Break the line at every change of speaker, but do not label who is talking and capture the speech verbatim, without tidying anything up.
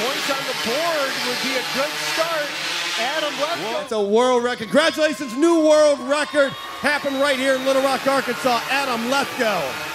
Points on the board would be a good start. Adam Lethco.
That's a world record. Congratulations, new world record. Happened right here in Little Rock, Arkansas. Adam Lethco.